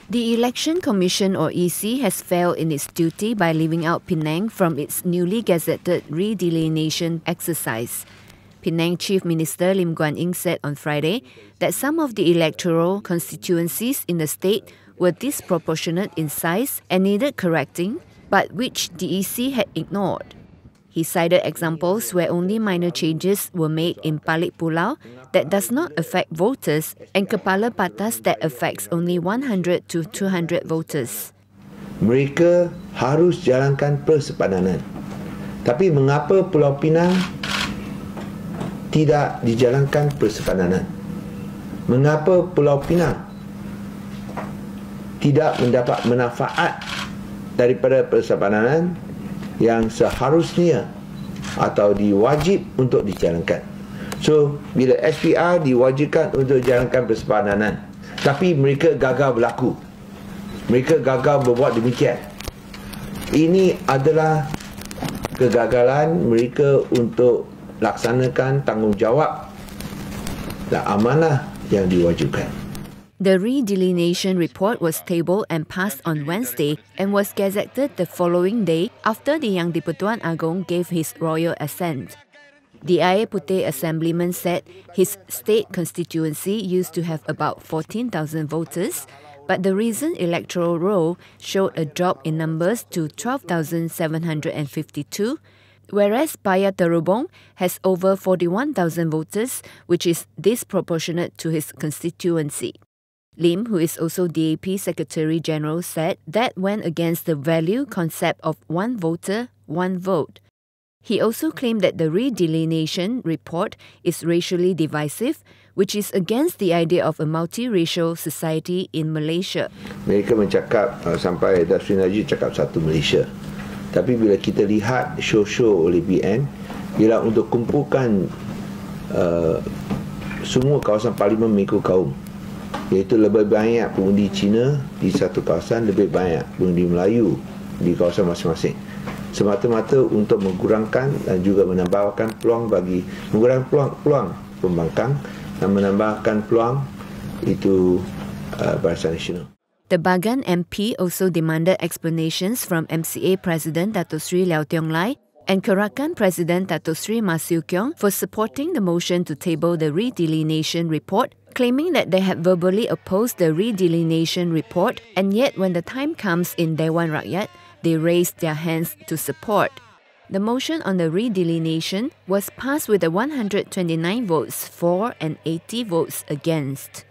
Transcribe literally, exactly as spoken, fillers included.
The Election Commission or E C has failed in its duty by leaving out Penang from its newly gazetted redelineation exercise. Penang Chief Minister Lim Guan Eng said on Friday that some of the electoral constituencies in the state were disproportionate in size and needed correcting, but which the E C had ignored. He cited examples where only minor changes were made in Palit Pulau that does not affect voters and Kepala Patas that affects only one hundred to two hundred voters. Mereka harus jalankan persepadanan. Tapi mengapa Pulau Pinang tidak dijalankan persepadanan? Mengapa Pulau Pinang tidak mendapat manfaat daripada persepadanan yang seharusnya atau diwajib untuk dijalankan? So, bila S P R diwajibkan untuk jalankan persepadanan, tapi mereka gagal berlaku, mereka gagal berbuat demikian, ini adalah kegagalan mereka untuk laksanakan tanggungjawab dan amanah yang diwajibkan. The redelineation report was tabled and passed on Wednesday and was gazetted the following day after the Yang di-Pertuan Agong gave his royal assent. The Air Putih Assemblyman said his state constituency used to have about fourteen thousand voters, but the recent electoral roll showed a drop in numbers to twelve thousand seven hundred fifty-two, whereas Paya Terubong has over forty-one thousand voters, which is disproportionate to his constituency. Lim, who is also D A P Secretary-General, said that went against the value concept of one voter, one vote. He also claimed that the redelineation report is racially divisive, which is against the idea of a multiracial society in Malaysia. Mereka mencakap uh, sampai Datuk Seri Najib cakap satu Malaysia. Tapi bila kita lihat show-show oleh B N, bila untuk kumpulkan uh, semua kawasan parlimen mengikut kaum, iaitu lebih banyak pengundi Cina di satu kawasan, lebih banyak pengundi Melayu di kawasan masing-masing, semata-mata untuk mengurangkan dan juga menambahkan peluang bagi mengurangkan peluang, peluang pembangkang dan menambahkan peluang itu uh, Barisan Nasional. The Bagan M P also demanded explanations from M C A President Datuk Seri Leow Tiong Lai and Kerakan President Datuk Seri Ma Siew Keong for supporting the motion to table the redelineation report, claiming that they had verbally opposed the redelineation report, and yet when the time comes in Dewan Rakyat, they raised their hands to support. The motion on the redelineation was passed with one hundred twenty-nine votes for and eighty votes against.